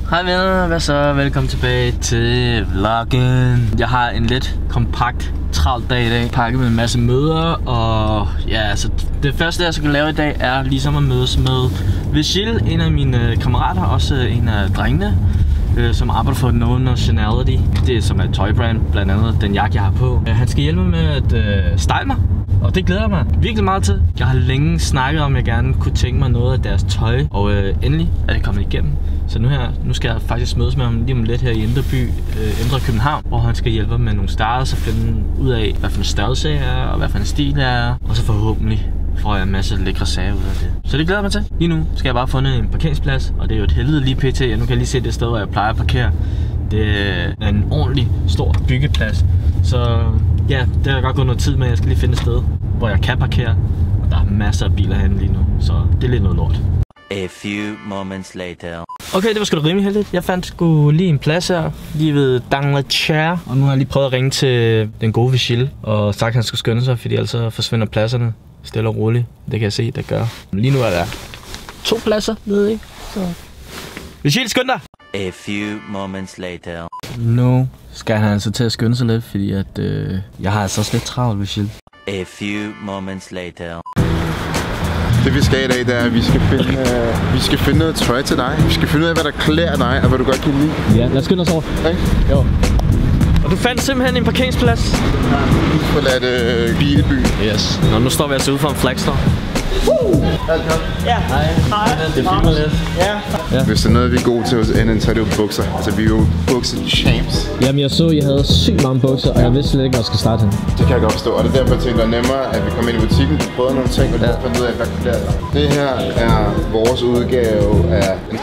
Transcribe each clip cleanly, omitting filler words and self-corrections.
Hej venner, hvad så? Velkommen tilbage til vloggen. Jeg har en lidt kompakt, travl dag i dag. Pakket med en masse møder, og ja, altså det første jeg skal lave i dag er ligesom at mødes med Vigil, en af mine kammerater, også en af drengene, som arbejder for No Nationality. Det er som er et tøjbrand, blandt andet den jakke jeg har på. Han skal hjælpe mig med at style mig, og det glæder jeg mig virkelig meget til. Jeg har længe snakket om, at jeg gerne kunne tænke mig noget af deres tøj, og endelig er det kommet igennem. Så nu skal jeg faktisk mødes med ham lige om lidt her i Indre København, hvor han skal hjælpe mig med nogle styles og finde ud af, hvad for en størrelse jeg er, og hvad for en stil jeg er. Og så forhåbentlig får jeg en masse lækre sager ud af det. Så det glæder jeg mig til. Lige nu skal jeg bare finde en parkeringsplads, og det er jo et helvede lige pt. Nu kan jeg lige se det sted, hvor jeg plejer at parkere. Det er en ordentlig stor byggeplads. Så ja, det har godt gået noget tid med, jeg skal lige finde et sted, hvor jeg kan parkere. Og der er masser af biler herinde lige nu, så det er lidt noget lort. A few moments later. Okay, det var sgu da rimelig heldigt. Jeg fandt sgu lige en plads her, lige ved Dangleterre. Og nu har jeg lige prøvet at ringe til den gode Vigil og sagt, at han skulle skynde sig, fordi ellers forsvinder pladserne stille og roligt. Det kan jeg se, det gør. Lige nu er der 2 pladser nede, ikke? Så Vigil, skynd dig! A few moments later. Nu skal han altså til at skynde sig lidt, fordi at jeg har altså også lidt travlt, Vigil. A few moments later. Det vi skal i dag, det er, at vi skal finde noget tøj til dig. Vi skal finde ud af, hvad der klæder dig, og hvad du godt kan lide. Ja, lad os skynde os over. Okay? Jo. Og du fandt simpelthen en parkeringsplads. Ja, forladt bilby. Yes. Nå, nu står vi altså ude for en flagstore. Ja. Hej. Det filmer lidt. Ja. Hvis der er noget, vi er gode til hos NN, så er det jo bukser. Altså, vi er jo bukser-champs. Jamen, jeg så, I havde sygt mange bukser, og jeg vidste slet ikke, hvor jeg skal starte hen. Det kan jeg godt forstå, og det er derfor, jeg tænkte, det er nemmere, at vi kommer ind i butikken, prøver nogle ting, og du finder ud af, hvad klæder dig. Det her er vores udgave af en...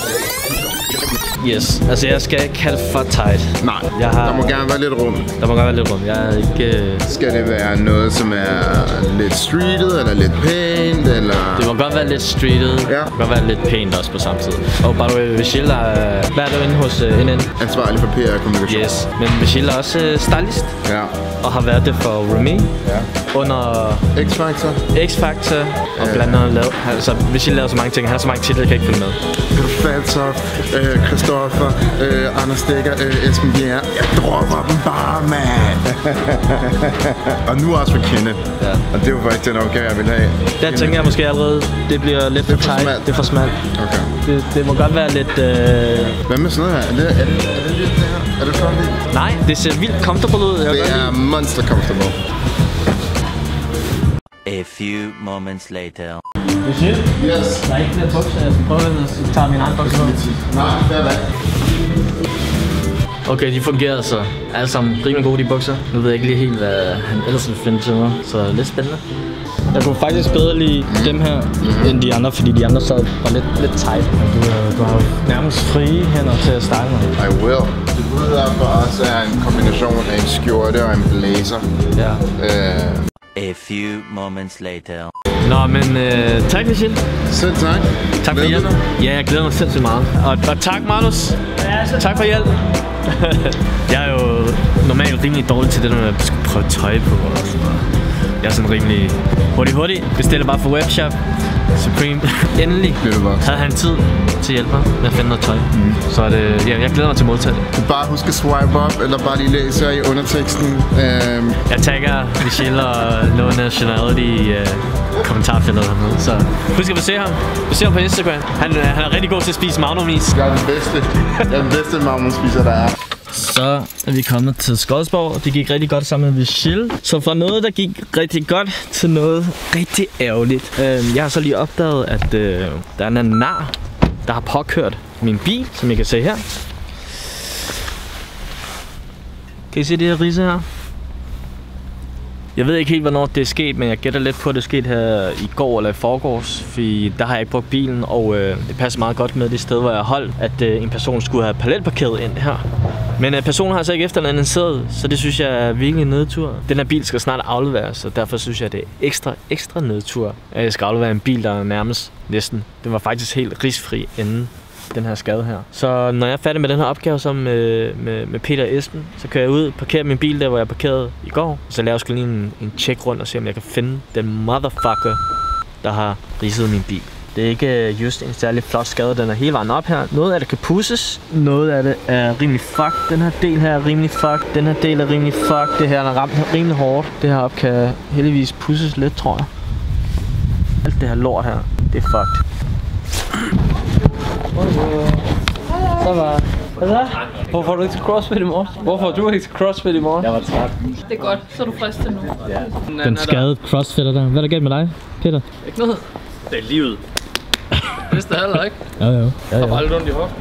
Yes, altså jeg skal ikke have det for tight. Nej, der må gerne være lidt rum. Der må gerne være lidt rum, jeg er ikke... Skal det være noget, som er lidt streetet, eller lidt pænt, eller... Det må godt være lidt streetet, ja. Det må godt være lidt pænt også på samme tid. Og by the way, Vigil er... Hvad er du inde hos NN? Ansvarlig for PR og kommunikation. Yes, men Vigil er også stylist. Ja. Og har været det for Remy. Ja. Under... X-Factor. Og blandt andet lavet... Altså, Vigil laver så mange ting. Han har så mange titler, jeg kan ikke følge med. Faltoff, Christoffer, Anders Stikker, Esben Bjerre. Jeg dropper dem bare, mand! Og nu også for Kenneth. Ja. Og det var faktisk den opgave, jeg ville have. Der tænker jeg måske allerede, det bliver lidt for tight. Det er for smalt. Okay. Det må godt være lidt... Hvad med sådan noget her? Er det lidt det her? Er det sådan lidt? Nej, det ser vildt comfortable ud. Det er monster comfortable. A few moments later. Vigil? Yes. Der er ikke flere bukser, jeg skal prøve at tage min egen bukser. Nej, det er det. Okay, de fungerede så. Alle sammen rimelig gode, de bukser. Nu ved jeg ikke lige helt, hvad han ellers vil finde til mig. Så lidt spændende. Jeg kunne faktisk bedre lide dem her end de andre, fordi de andre sad var lidt tight. Du har nærmest frie hænder til at style mig. I will. Det burde for os er en kombination af en skjorte og en blazer. Ja. A few moments later. Nå, men tak, Vigil. Selv tak. Tak for hjælp. Ja, jeg glæder mig sindssygt meget. Og tak, Marlus. Tak for hjælp. Jeg er jo normalt rimelig dårlig til det, når jeg skal prøve tøj på og sådan noget. Jeg er sådan rimelig hurtigt. Bestiller bare for webshop. Supreme. Endelig havde han tid til at hjælpe mig med at finde noget tøj. Så er det, ja, jeg glæder mig til modtaget. Bare husk at swipe op, eller bare lige læse i underteksten. Jeg tagger Vigil og No Nationality i kommentarfeltet hernede. Så husk at besøge ham. Besøg ham på Instagram. Han er rigtig god til at spise magnumis. Jeg er den bedste. Jeg er den bedste magnumispiser, der er. Så er vi kommet til Skodsborg. Det gik rigtig godt sammen med Vigil. Så fra noget, der gik rigtig godt, til noget rigtig ærgerligt. Jeg har så lige opdaget, at der er en nar, der har påkørt min bil, som I kan se her. Kan I se det her ridse her? Jeg ved ikke helt, hvornår det er sket, men jeg gætter lidt på, at det er sket her i går eller i forgårs. Fordi der har jeg ikke brugt bilen, og det passer meget godt med det sted, hvor jeg holdt, at en person skulle have parallelparkeret ind her. Men personen har altså ikke efterladt en sæde, så det synes jeg er virkelig en nedtur. Den her bil skal snart afleveres, og derfor synes jeg, det er ekstra nedtur, at jeg skal aflevere en bil, der er nærmest næsten. Den var faktisk helt risfri inden den her skade her. Så når jeg er færdig med den her opgave sammen med Peter og Esben, så kører jeg ud, parkerer min bil der, hvor jeg parkerede i går. Så laver jeg sgu lige en check rundt og se, om jeg kan finde den motherfucker, der har ridset min bil. Det er ikke just en særlig flot skade, den er hele vejen op her. Noget af det kan pusses, noget af det er rimelig fuck. Den her del her er rimelig fuck, den her del er rimelig fuck. Det her er ramt rimelig hårdt. Det her op kan heldigvis pusses lidt, tror jeg. Alt det her lort her, det er fucked. Så var... Hvad så? Hvorfor får du ikke til CrossFit i morgen? Hvorfor du ikke til CrossFit i morgen? Jeg var træt. Det er godt, så er du frisk til nu. Ja. Den skadede crossfitter der. Hvad er der galt med dig, Peter? Ikke noget. Det er livet. Vidste det heller ikke. Jo. Jeg har bare lidt ondt i hoften.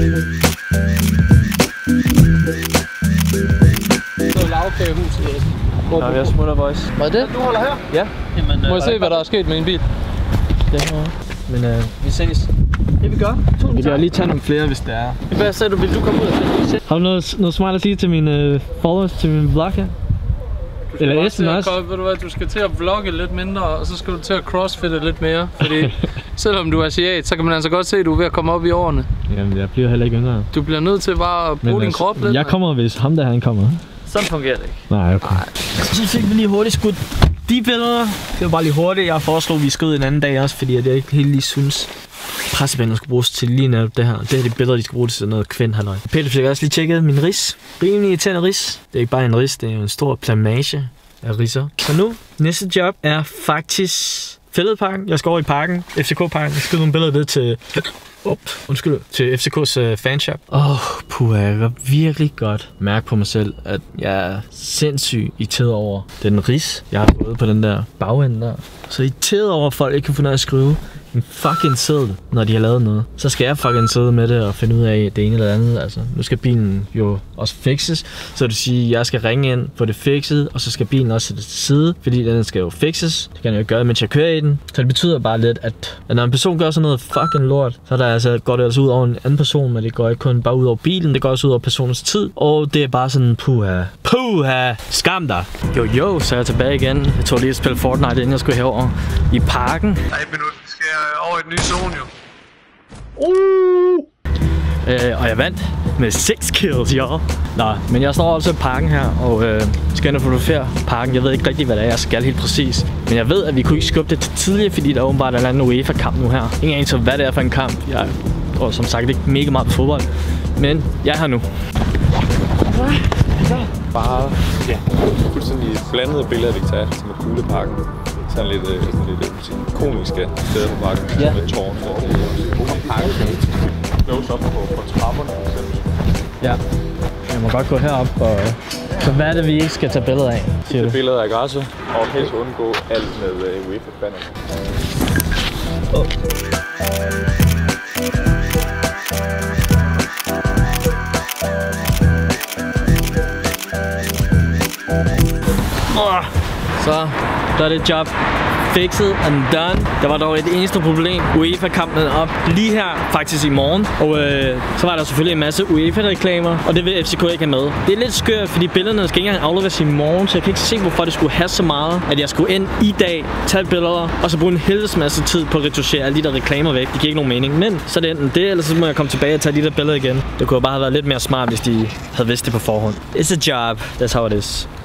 Det er lavkagehuset. Nå, jeg smutter, boys. Var det? Du holder her? Ja. Jamen, må jeg se, hvad der er sket med en bil? Men vi ses. Det vi gør. Vi kan lige tage nogle flere, hvis det er. Hvad sagde du? Vil du komme ud og se? Har du noget smart at sige til mine followers, til min vlog her? Eller Esten også? Ved du hvad, du skal til at vlogge lidt mindre, og så skal du til at crossfitte lidt mere. Fordi selvom du er asiat, så kan man altså godt se, at du er ved at komme op i årene. Jamen, jeg bliver heller ikke yngre. Du bliver nødt til bare at bruge din krop lidt. Jeg kommer, hvis ham der han kommer. Sådan fungerer det ikke. Nej, okay. Så fik vi lige hurtigt skudt de billeder. Det var bare lige hurtigt. Jeg foreslog, at vi skød en anden dag også, fordi jeg ikke helt lige synes, pressebænder skal bruges til lige netop det her. Det er de billeder, de skal bruge til sådan noget kvindhalløj. Peter fik også lige tjekket min ris. Rimelig irriterende ris. Det er ikke bare en ris, det er jo en stor plamage af riser. Så nu, næste job er faktisk Fælledparken. Jeg skal over i parken, FCK-parken. Jeg skal nogle billeder af det til... til FCK's fanshop. Puha, jeg kan virkelig godt mærke på mig selv, at jeg er sindssygt irriteret over den ris, jeg har fået på den der bagende der. Så irriteret over, at folk ikke kan få noget at skrive en fucking seddel, når de har lavet noget. Så skal jeg fucking sidde med det og finde ud af det ene eller andet. Altså, nu skal bilen jo også fikses, så det vil sige, at jeg skal ringe ind, få det fikset, og så skal bilen også sættes til side, fordi den skal jo fikses. Det kan jeg jo gøre, mens jeg kører i den. Så det betyder bare lidt, at når en person gør sådan noget fucking lort, så der altså, går det altså ud over en anden person, men det går ikke kun bare ud over bilen, det går også ud over personens tid. Og det er bare sådan, puha, skam dig. Jo, så er jeg tilbage igen. Jeg tog lige at spille Fortnite, inden jeg skulle herover i parken. 3 minutter, skal jeg over i den nye zone jo. Og jeg vandt med 6 kills, jo. Nå, men jeg står altså i parken her, og skal ind og fotografere parken. Jeg ved ikke rigtig, hvad det er, jeg skal helt præcis. Men jeg ved, at vi kunne ikke skubbe det til tidligere, fordi der åbenbart er en anden UEFA-kamp nu her. Ingen anelse om, hvad det er for en kamp. Jeg tror som sagt ikke mega meget på fodbold. Men jeg er her nu. Bare fuldstændig blandede billeder, vi tager som er Kugleparken. Sådan lidt komiske steder på parken, med tårn og parken. Close op på trapperne. Ja, jeg må godt gå herop og... Så hvad er det, vi ikke skal tage billeder af, siger du? Billeder af græsset, og helst undgå alt med UEFA-bannerne. Så der er det job fixet and done. Der var dog et eneste problem. UEFA-kampen er op lige her, faktisk i morgen. Og så var der selvfølgelig en masse UEFA-reklamer, og det vil FCK ikke have med. Det er lidt skørt, fordi billederne skal ikke engang afleveres i morgen, så jeg kan ikke se, hvorfor det skulle have så meget, at jeg skulle ind i dag, tage billeder, og så bruge en helvedes masse tid på at retuschere alle de der reklamer væk. Det giver ikke nogen mening. Men så er det enten det, eller så må jeg komme tilbage og tage de der billeder igen. Det kunne bare have været lidt mere smart, hvis de havde vidst det på forhånd. It's a job. That's how it is.